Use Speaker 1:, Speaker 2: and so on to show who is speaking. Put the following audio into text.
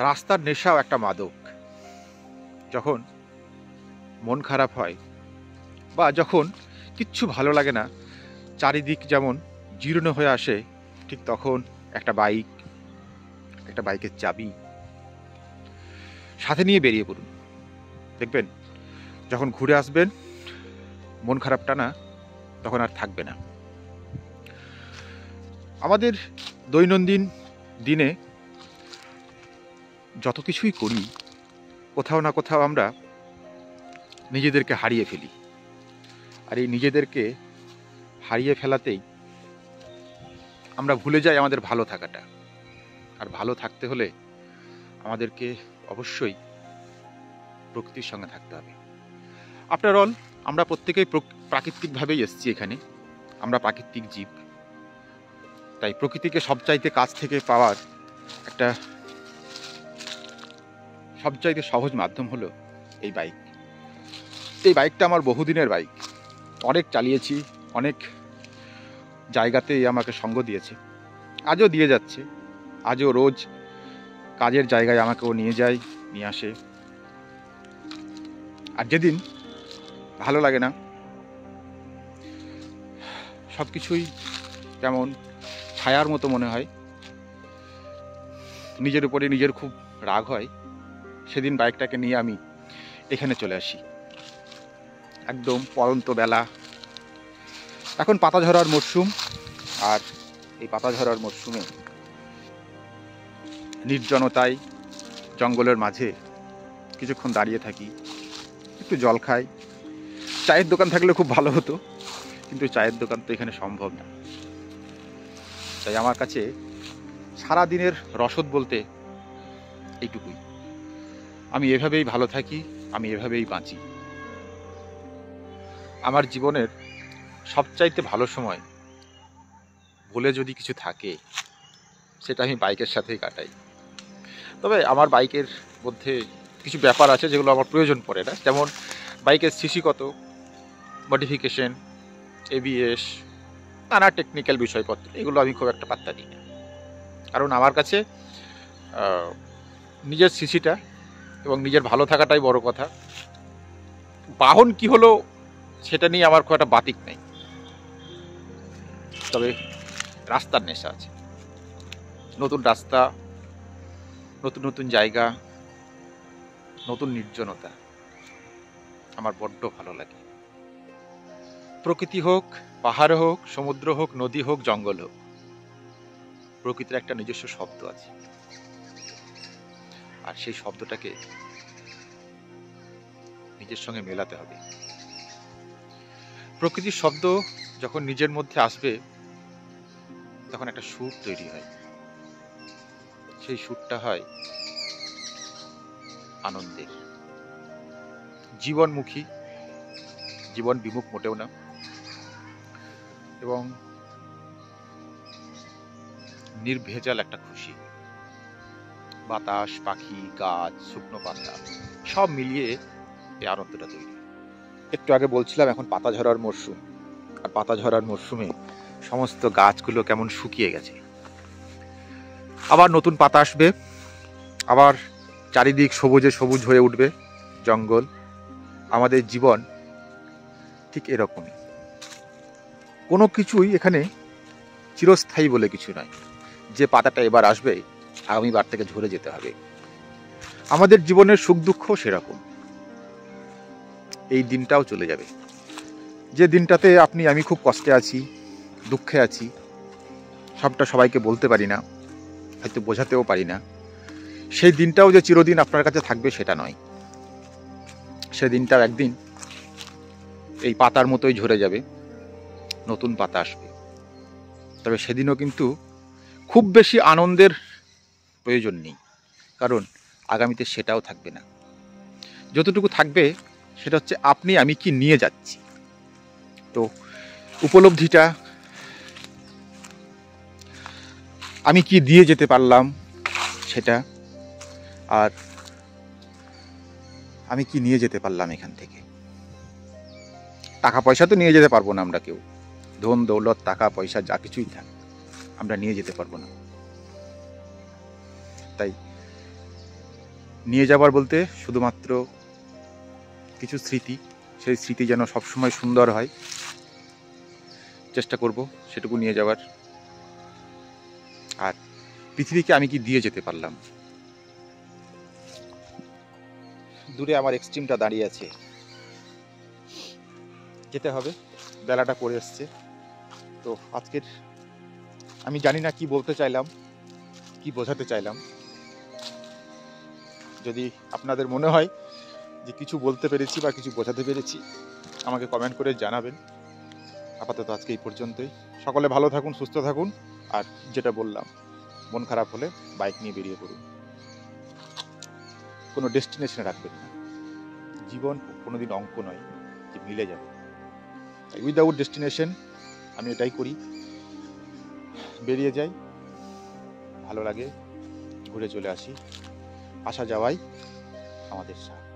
Speaker 1: রাস্তার নেশাও একটা মাদক। যখন মন খারাপ হয় বা যখন কিচ্ছু ভালো লাগে না, চারিদিক যেমন জীর্ণ হয়ে আসে, ঠিক তখন একটা বাইকের চাবি সাথে নিয়ে বেরিয়ে পড়ুন। দেখবেন যখন ঘুরে আসবেন মন খারাপটা না তখন আর থাকবে না। আমাদের দৈনন্দিন দিনে যত কিছুই করি, কোথাও না কোথাও আমরা নিজেদেরকে হারিয়ে ফেলি। আর এই নিজেদেরকে হারিয়ে ফেলাতেই আমরা ভুলে যাই আমাদের ভালো থাকাটা। আর ভালো থাকতে হলে আমাদেরকে অবশ্যই প্রকৃতির সঙ্গে থাকতে হবে। আফটার অল আমরা প্রত্যেকেই প্রাকৃতিকভাবেই এসেছি এখানে, আমরা প্রাকৃতিক জীব। তাই প্রকৃতিকে সবচাইতে কাছ থেকে পাওয়ার একটা সবচাইতে সহজ মাধ্যম হলো এই বাইক। এই বাইকটা আমার বহুদিনের বাইক, অনেক চালিয়েছি, অনেক জায়গাতেই আমাকে সঙ্গ দিয়েছে, আজও দিয়ে যাচ্ছে। আজও রোজ কাজের জায়গায় আমাকেও নিয়ে যায়, নিয়ে আসে। আর যেদিন ভালো লাগে না, সব কিছুই কেমন ছায়ার মতো মনে হয়, নিজের উপরে নিজের খুব রাগ হয়, সেদিন বাইকটাকে নিয়ে আমি এখানে চলে আসি। একদম পড়ন্ত বেলা, এখন পাতা ঝরার মরশুম। আর এই পাতা ঝরার মরশুমে নির্জনতায় জঙ্গলের মাঝে কিছুক্ষণ দাঁড়িয়ে থাকি, একটু জল খাই। চায়ের দোকান থাকলে খুব ভালো হতো, কিন্তু চায়ের দোকান তো এখানে সম্ভব না। তাই আমার কাছে সারা দিনের রসদ বলতে এইটুকুই। আমি এভাবেই ভালো থাকি, আমি এভাবেই বাঁচি। আমার জীবনের সবচাইতে ভালো সময় বলে যদি কিছু থাকে, সেটা আমি বাইকের সাথেই কাটাই। তবে আমার বাইকের মধ্যে কিছু ব্যাপার আছে যেগুলো আমার প্রয়োজন পড়ে না, যেমন বাইকের সিসি কত, মডিফিকেশন, এবিএস, নানা টেকনিক্যাল বিষয়পত্র, এগুলো আমি খুব একটা পাত্তা দিই না। কারণ আমার কাছে নিজের সিসিটা এবং নিজের ভালো থাকাটাই বড় কথা। বাহন কি হলো সেটা নিয়ে আমার খুব একটা বাতিক নেই। তবে রাস্তার নেশা আছে, নতুন রাস্তা, নতুন নতুন জায়গা, নতুন নির্জনতা আমার বড্ড ভালো লাগে। প্রকৃতি হোক, পাহাড় হোক, সমুদ্র হোক, নদী হোক, জঙ্গল হোক, প্রকৃতির একটা নিজস্ব শব্দ আছে। আর সেই শব্দটাকে নিজের সঙ্গে মেলাতে হবে। প্রকৃতির শব্দ যখন নিজের মধ্যে আসবে তখন একটা সুর তৈরি হয়, সেই সুরটা হয় আনন্দের। জীবনমুখী, জীবন বিমুখ মোটেও না, এবং নির্ভেজাল একটা খুশি। বাতাস, পাখি, গাছ, শুকনো পাতা সব মিলিয়ে এই আনন্দটা তৈরি। একটু আগে বলছিলাম এখন পাতা ঝরার মরশুম, আর পাতা ঝরার মরশুমে সমস্ত গাছগুলো কেমন শুকিয়ে গেছে, আবার নতুন পাতা আসবে, আবার চারিদিক সবুজে সবুজ হয়ে উঠবে জঙ্গল। আমাদের জীবন ঠিক এরকমই। কোনো কিছুই এখানে চিরস্থায়ী বলে কিছু নয়, যে পাতাটা এবার আসবে আগামীবার থেকে ঝরে যেতে হবে। আমাদের জীবনের সুখ দুঃখ সেরকম, এই দিনটাও চলে যাবে। যে দিনটাতে আপনি আমি খুব কষ্টে আছি, দুঃখে আছি, সবটা সবাইকে বলতে পারি না, হয়তো বোঝাতেও পারি না, সেই দিনটাও যে চিরদিন আপনার কাছে থাকবে সেটা নয়। সেই দিনটাও একদিন এই পাতার মতোই ঝরে যাবে, নতুন পাতা আসবে। তবে সেদিনও কিন্তু খুব বেশি আনন্দের প্রয়োজন নেই, কারণ আগামীতে সেটাও থাকবে না। যতটুকু থাকবে সেটা হচ্ছে আপনি আমি কি নিয়ে যাচ্ছি। তো উপলব্ধিটা, আমি কি দিয়ে যেতে পারলাম সেটা, আর আমি কি নিয়ে যেতে পারলাম এখান থেকে। টাকা পয়সা তো নিয়ে যেতে পারবো না আমরা কেউ, ধন দৌলত টাকা পয়সা যা কিছুই থাক আমরা নিয়ে যেতে পারবো না। তাই নিয়ে যাবার বলতে শুধুমাত্র কিছু স্মৃতি, সেই স্মৃতি যেন সবসময় সুন্দর হয়, চেষ্টা করব সেটুকু নিয়ে যাওয়ার। আর পৃথিবীকে আমি কি দিয়ে যেতে পারলাম। দূরে আমার এক্সট্রিমটা দাঁড়িয়ে আছে, যেতে হবে, বেলাটা পড়ে এসছে। তো আজকের আমি জানি না কি বলতে চাইলাম, কি বোঝাতে চাইলাম। যদি আপনাদের মনে হয় যে কিছু বলতে পেরেছি বা কিছু বোঝাতে পেরেছি, আমাকে কমেন্ট করে জানাবেন। আপাতত আজকে এই পর্যন্তই। সকলে ভালো থাকুন, সুস্থ থাকুন। আর যেটা বললাম, মন খারাপ হলে বাইক নিয়ে বেরিয়ে পড়ুন, কোনো ডেস্টিনেশনে রাখবেন না। জীবন কোনোদিন অঙ্ক নয় যে মিলে যাবে। তাই উইদাউট ডেস্টিনেশন আমি এটাই করি, বেরিয়ে যাই, ভালো লাগে, ঘুরে চলে আসি। আসা যাওয়াই আমাদের